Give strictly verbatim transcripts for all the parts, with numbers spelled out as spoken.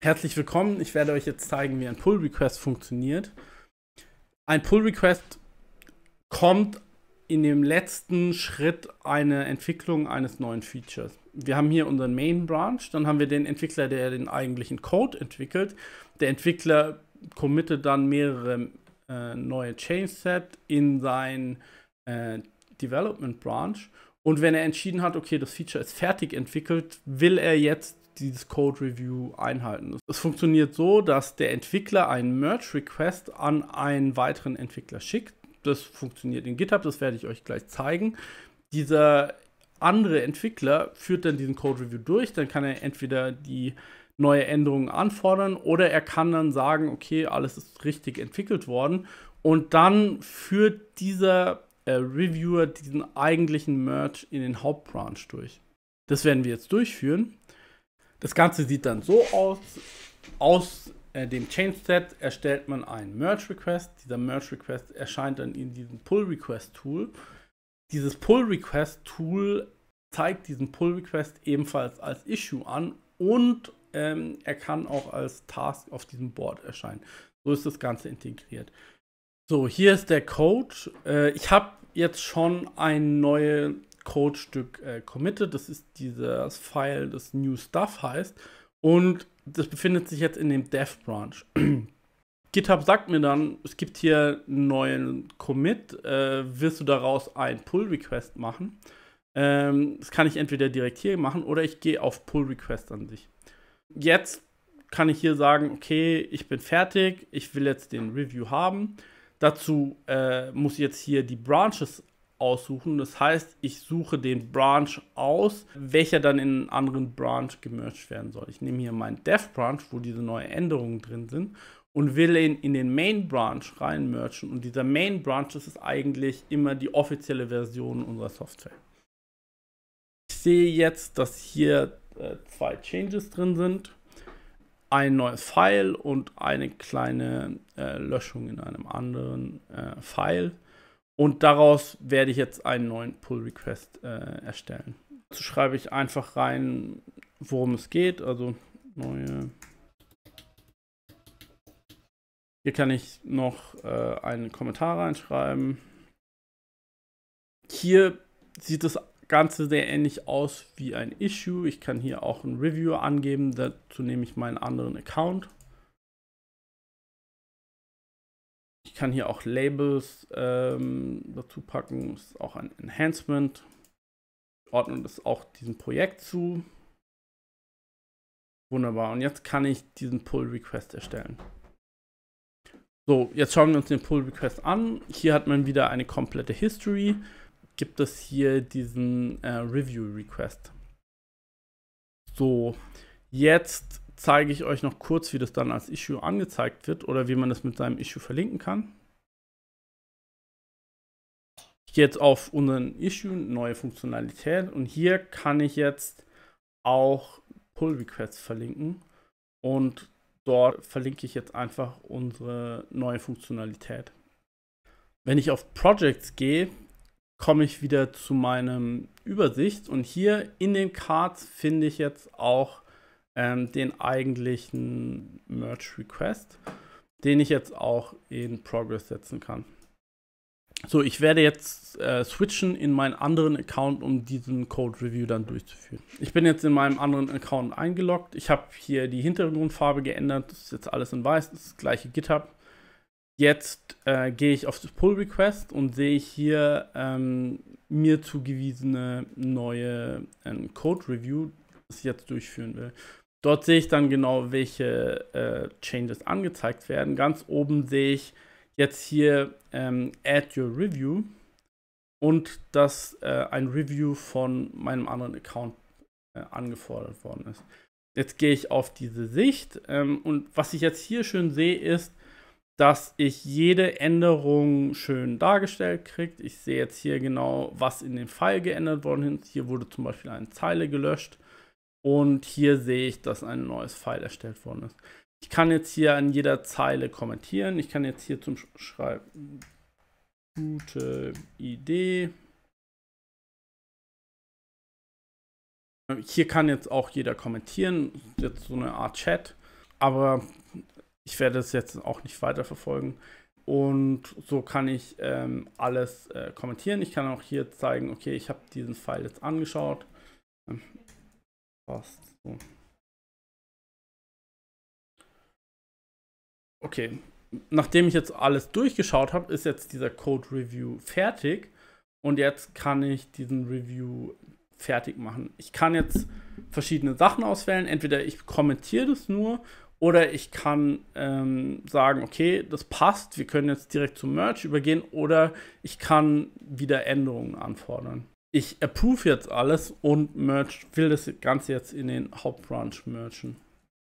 Herzlich willkommen, ich werde euch jetzt zeigen, wie ein Pull-Request funktioniert. Ein Pull-Request kommt in dem letzten Schritt einer Entwicklung eines neuen Features. Wir haben hier unseren Main-Branch, dann haben wir den Entwickler, der den eigentlichen Code entwickelt. Der Entwickler committet dann mehrere äh, neue Change-Set in sein äh, Development-Branch. Und wenn er entschieden hat, okay, das Feature ist fertig entwickelt, will er jetzt dieses Code-Review einhalten. Es funktioniert so, dass der Entwickler einen Merge-Request an einen weiteren Entwickler schickt. Das funktioniert in GitHub, das werde ich euch gleich zeigen. Dieser andere Entwickler führt dann diesen Code-Review durch, dann kann er entweder die neue Änderungen anfordern oder er kann dann sagen, okay, alles ist richtig entwickelt worden und dann führt dieser äh, Reviewer diesen eigentlichen Merge in den Hauptbranch durch. Das werden wir jetzt durchführen. Das Ganze sieht dann so aus. Aus äh, dem Change-Set erstellt man einen Merge-Request. Dieser Merge-Request erscheint dann in diesem Pull-Request-Tool. Dieses Pull-Request-Tool zeigt diesen Pull-Request ebenfalls als Issue an und ähm, er kann auch als Task auf diesem Board erscheinen. So ist das Ganze integriert. So, hier ist der Code. Äh, ich habe jetzt schon ein neues Codestück äh, committed. Das ist dieses File, das New Stuff heißt. Und das befindet sich jetzt in dem Dev-Branch. GitHub sagt mir dann, es gibt hier einen neuen Commit. Äh, willst du daraus einen Pull-Request machen? Ähm, das kann ich entweder direkt hier machen oder ich gehe auf Pull-Request an sich. Jetzt kann ich hier sagen, okay, ich bin fertig. Ich will jetzt den Review haben. Dazu äh, muss ich jetzt hier die Branches aussuchen. Das heißt, ich suche den Branch aus, welcher dann in einen anderen Branch gemerged werden soll. Ich nehme hier meinen Dev-Branch, wo diese neuen Änderungen drin sind und will ihn in den Main-Branch reinmergen. Und dieser Main-Branch, das ist eigentlich immer die offizielle Version unserer Software. Ich sehe jetzt, dass hier äh, zwei Changes drin sind. Ein neues File und eine kleine äh, Löschung in einem anderen äh, File. Und daraus werde ich jetzt einen neuen Pull-Request äh, erstellen. Dazu schreibe ich einfach rein, worum es geht. Also neue. Hier kann ich noch äh, einen Kommentar reinschreiben. Hier sieht das Ganze sehr ähnlich aus wie ein Issue. Ich kann hier auch ein Review angeben. Dazu nehme ich meinen anderen Account. Ich kann hier auch Labels ähm, dazu packen. Das ist auch ein Enhancement. Ich ordne das auch diesem Projekt zu. Wunderbar. Und jetzt kann ich diesen Pull-Request erstellen. So, jetzt schauen wir uns den Pull-Request an. Hier hat man wieder eine komplette History. Gibt es hier diesen äh, Review-Request. So, jetzt zeige ich euch noch kurz, wie das dann als Issue angezeigt wird oder wie man das mit seinem Issue verlinken kann. Ich gehe jetzt auf unseren Issue, neue Funktionalität und hier kann ich jetzt auch Pull-Requests verlinken und dort verlinke ich jetzt einfach unsere neue Funktionalität. Wenn ich auf Projects gehe, komme ich wieder zu meinem Übersicht und hier in den Cards finde ich jetzt auch ähm, den eigentlichen Merge Request, den ich jetzt auch in Progress setzen kann. So, ich werde jetzt äh, switchen in meinen anderen Account, um diesen Code Review dann durchzuführen. Ich bin jetzt in meinem anderen Account eingeloggt. Ich habe hier die Hintergrundfarbe geändert. Das ist jetzt alles in weiß, das ist das gleiche GitHub. Jetzt äh, gehe ich auf das Pull Request und sehe hier ähm, mir zugewiesene neue äh, Code Review, das ich jetzt durchführen will. Dort sehe ich dann genau, welche äh, Changes angezeigt werden. Ganz oben sehe ich jetzt hier ähm, Add Your Review und dass äh, ein Review von meinem anderen Account äh, angefordert worden ist. Jetzt gehe ich auf diese Sicht ähm, und was ich jetzt hier schön sehe, ist, dass ich jede Änderung schön dargestellt kriege. Ich sehe jetzt hier genau, was in dem File geändert worden ist. Hier wurde zum Beispiel eine Zeile gelöscht und hier sehe ich, dass ein neues File erstellt worden ist. Ich kann jetzt hier an jeder Zeile kommentieren. Ich kann jetzt hier zum Schreiben gute Idee. Hier kann jetzt auch jeder kommentieren. Jetzt so eine Art Chat. aber ich werde es jetzt auch nicht weiterverfolgen. Und so kann ich ähm, alles äh, kommentieren. Ich kann auch hier zeigen, okay, ich habe diesen Pfeil jetzt angeschaut. Ähm, passt so. Okay, nachdem ich jetzt alles durchgeschaut habe, ist jetzt dieser Code Review fertig. Und jetzt kann ich diesen Review fertig machen. Ich kann jetzt verschiedene Sachen auswählen. Entweder ich kommentiere das nur oder ich kann ähm, sagen, okay, das passt, wir können jetzt direkt zum Merge übergehen, oder ich kann wieder Änderungen anfordern. Ich approve jetzt alles und merge, will das Ganze jetzt in den Hauptbranch mergen.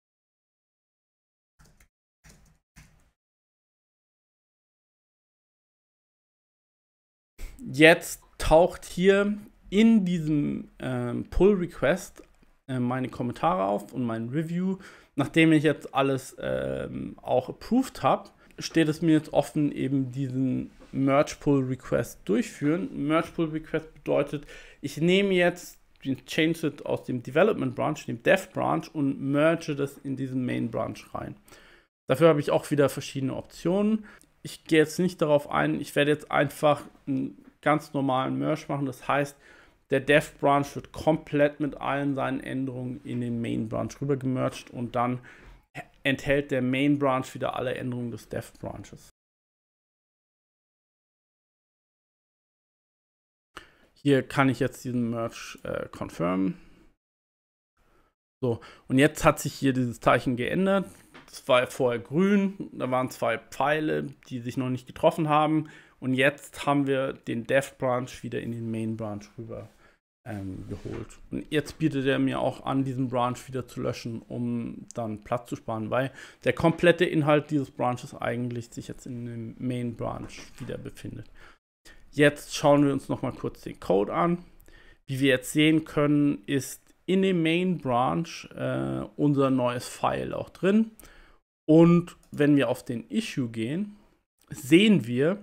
Jetzt taucht hier in diesem ähm, Pull-Request äh, meine Kommentare auf und mein Review. Nachdem ich jetzt alles ähm, auch approved habe, steht es mir jetzt offen, eben diesen Merge-Pull-Request durchführen. Merge-Pull-Request bedeutet, ich nehme jetzt den Change-Set aus dem Development-Branch, dem Dev-Branch, und merge das in diesen Main-Branch rein. Dafür habe ich auch wieder verschiedene Optionen. Ich gehe jetzt nicht darauf ein, ich werde jetzt einfach einen ganz normalen Merge machen. Das heißt, der Dev-Branch wird komplett mit allen seinen Änderungen in den Main-Branch rüber gemerged und dann enthält der Main-Branch wieder alle Änderungen des Dev-Branches. Hier kann ich jetzt diesen Merge äh, confirmen. So, und jetzt hat sich hier dieses Zeichen geändert. Das war vorher grün, da waren zwei Pfeile, die sich noch nicht getroffen haben. Und jetzt haben wir den Dev-Branch wieder in den Main-Branch rüber ähm, geholt. Und jetzt bietet er mir auch an, diesen Branch wieder zu löschen, um dann Platz zu sparen, weil der komplette Inhalt dieses Branches eigentlich sich jetzt in dem Main-Branch wieder befindet. Jetzt schauen wir uns noch mal kurz den Code an. Wie wir jetzt sehen können, ist in dem Main-Branch äh, unser neues File auch drin. Und wenn wir auf den Issue gehen, sehen wir,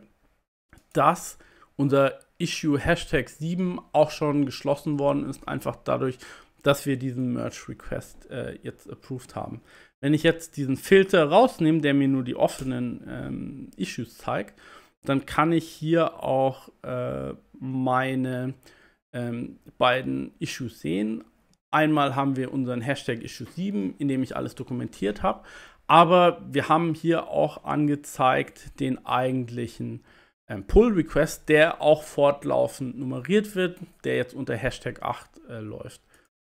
dass unser Issue Hashtag sieben auch schon geschlossen worden ist, einfach dadurch, dass wir diesen Merge Request äh, jetzt approved haben. Wenn ich jetzt diesen Filter rausnehme, der mir nur die offenen ähm, Issues zeigt, dann kann ich hier auch äh, meine ähm, beiden Issues sehen. Einmal haben wir unseren Hashtag Issue sieben, in dem ich alles dokumentiert habe, aber wir haben hier auch angezeigt den eigentlichen ähm, Pull-Request, der auch fortlaufend nummeriert wird, der jetzt unter Hashtag acht äh, läuft.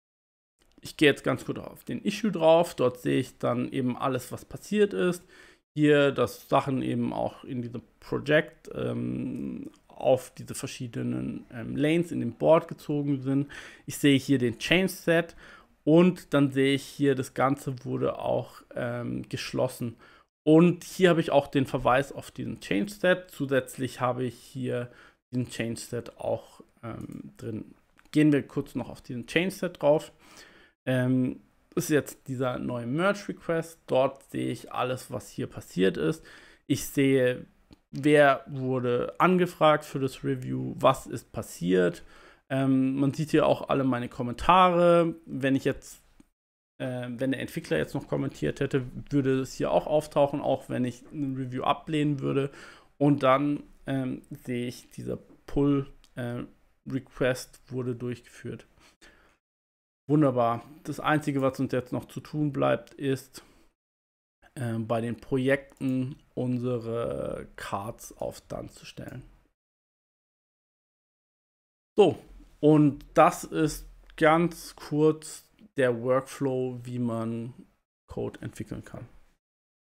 Ich gehe jetzt ganz kurz auf den Issue drauf, dort sehe ich dann eben alles, was passiert ist. Hier, dass Sachen eben auch in diesem Projekt ähm, auf diese verschiedenen ähm, Lanes in dem Board gezogen sind. Ich sehe hier den Change Set und dann sehe ich hier, das Ganze wurde auch ähm, geschlossen. Und hier habe ich auch den Verweis auf diesen Change Set. Zusätzlich habe ich hier diesen Change Set auch ähm, drin. Gehen wir kurz noch auf diesen Change Set drauf. Ähm, ist jetzt dieser neue Merge Request. Dort sehe ich alles, was hier passiert ist. Ich sehe, wer wurde angefragt für das Review, was ist passiert. Ähm, man sieht hier auch alle meine Kommentare. Wenn ich jetzt, äh, wenn der Entwickler jetzt noch kommentiert hätte, würde es hier auch auftauchen, auch wenn ich ein Review ablehnen würde. Und dann ähm, sehe ich, dieser Pull äh, Request wurde durchgeführt. Wunderbar. Das Einzige, was uns jetzt noch zu tun bleibt, ist äh, bei den Projekten unsere Cards auf Done zu stellen. So, und das ist ganz kurz der Workflow, wie man Code entwickeln kann.